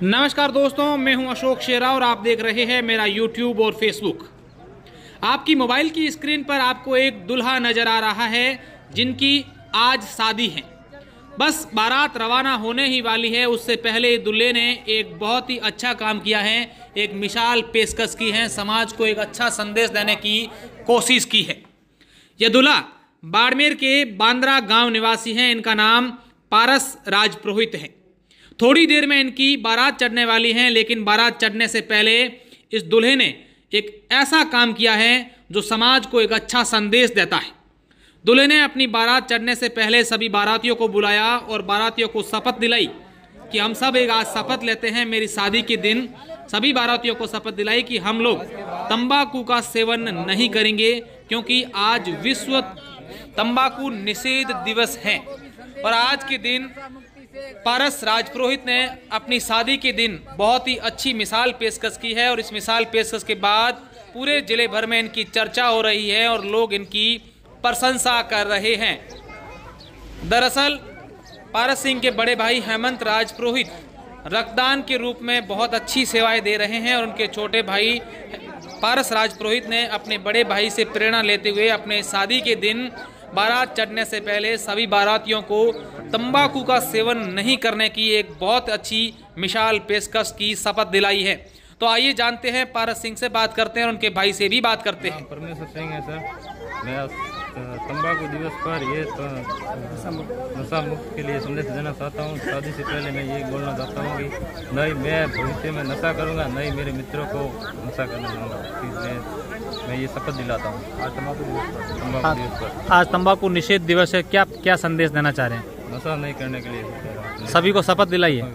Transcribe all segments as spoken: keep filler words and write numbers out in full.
नमस्कार दोस्तों, मैं हूं अशोक शेरा और आप देख रहे हैं मेरा यूट्यूब और फेसबुक। आपकी मोबाइल की स्क्रीन पर आपको एक दुल्हा नज़र आ रहा है जिनकी आज शादी है। बस बारात रवाना होने ही वाली है, उससे पहले दूल्हे ने एक बहुत ही अच्छा काम किया है, एक मिसाल पेशकश की है, समाज को एक अच्छा संदेश देने की कोशिश की है। यह दूल्हा बाड़मेर के बांद्रा गांव निवासी हैं। इनका नाम पारस राजपुरोहित है। थोड़ी देर में इनकी बारात चढ़ने वाली है, लेकिन बारात चढ़ने से पहले इस दूल्हे ने एक ऐसा काम किया है जो समाज को एक अच्छा संदेश देता है। दूल्हे ने अपनी बारात चढ़ने से पहले सभी बारातियों को बुलाया और बारातियों को शपथ दिलाई कि हम सब एक आज शपथ लेते हैं मेरी शादी के दिन। सभी बारातियों को शपथ दिलाई कि हम लोग तंबाकू का सेवन नहीं करेंगे, क्योंकि आज विश्व तंबाकू निषेध दिवस है। और आज के दिन पारस राजपुरोहित ने अपनी शादी के दिन बहुत ही अच्छी मिसाल पेशकश की है और इस मिसाल पेशकश के बाद पूरे जिले भर में इनकी चर्चा हो रही है और लोग इनकी प्रशंसा कर रहे हैं। दरअसल पारस सिंह के बड़े भाई हेमंत राजपुरोहित रक्तदान के रूप में बहुत अच्छी सेवाएं दे रहे हैं और उनके छोटे भाई पारस राजपुरोहित ने अपने बड़े भाई से प्रेरणा लेते हुए अपने शादी के दिन बारात चढ़ने से पहले सभी बारातियों को तंबाकू का सेवन नहीं करने की एक बहुत अच्छी मिसाल पेशकश की शपथ दिलाई है। तो आइए जानते हैं, पारस सिंह से बात करते हैं और उनके भाई से भी बात करते हैं। परमेश्वर सिंह है सर। मैं तंबाकू दिवस पर ये तो नशा मुक्त के लिए संदेश देना चाहता हूँ। शादी से पहले मैं ये बोलना चाहता हूँ कि नहीं मैं भविष्य में नशा करूँगा, नहीं मेरे मित्रों को नशा करने दूँगा। मैं मैं ये शपथ दिलाता हूँ आज तंबाकू दिवस तंबाकू दिवस पर। आज तंबाकू निषेध दिवस है, क्या क्या संदेश देना चाह रहे हैं? नशा नहीं करने के लिए सभी को शपथ दिलाई है।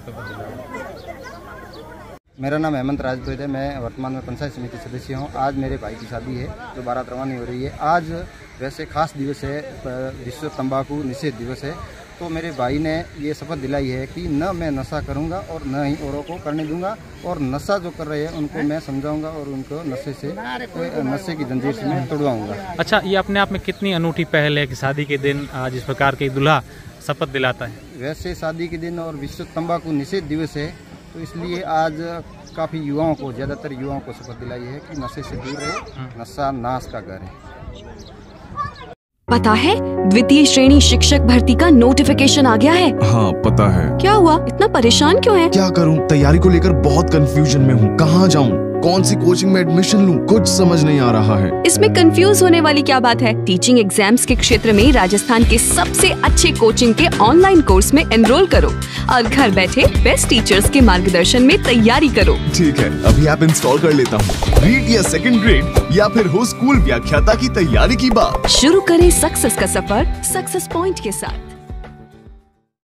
मेरा नाम हेमंत राजपुरोहित है। मैं वर्तमान में पंचायत समिति सदस्य हूँ। आज मेरे भाई की शादी है जो बारात रवानी हो रही है। आज वैसे खास दिवस है, विश्व तंबाकू निषेध दिवस है। तो मेरे भाई ने ये शपथ दिलाई है कि न मैं नशा करूँगा और न ही औरों को करने दूंगा, और नशा जो कर रहे हैं उनको मैं समझाऊंगा और उनको नशे से नशे की जंजीर से मैं तोड़वाऊंगा। अच्छा, ये अपने आप में कितनी अनूठी पहल है कि शादी के दिन आज इस प्रकार के दूल्हा शपथ दिलाता है? वैसे शादी के दिन और विश्व तंबाकू निषेध दिवस है, तो इसलिए आज काफ़ी युवाओं को, ज़्यादातर युवाओं को शपथ दिलाई है कि नशे से दूर रहे। नशा नाश का घर है। पता है द्वितीय श्रेणी शिक्षक भर्ती का नोटिफिकेशन आ गया है? हाँ पता है। क्या हुआ, इतना परेशान क्यों है? क्या करूँ, तैयारी को लेकर बहुत कंफ्यूजन में हूँ। कहाँ जाऊँ, कौन सी कोचिंग में एडमिशन लूँ, कुछ समझ नहीं आ रहा है। इसमें कंफ्यूज होने वाली क्या बात है। टीचिंग एग्जाम्स के क्षेत्र में राजस्थान के सबसे अच्छे कोचिंग के ऑनलाइन कोर्स में एनरोल करो और घर बैठे बेस्ट टीचर्स के मार्गदर्शन में तैयारी करो। ठीक है, अभी ऐप इंस्टॉल कर लेता हूँ। रीड या सेकंड ग्रेड या फिर हो स्कूल व्याख्याता की तैयारी की बात। शुरू करें सक्सेस का सफर सक्सेस पॉइंट के साथ।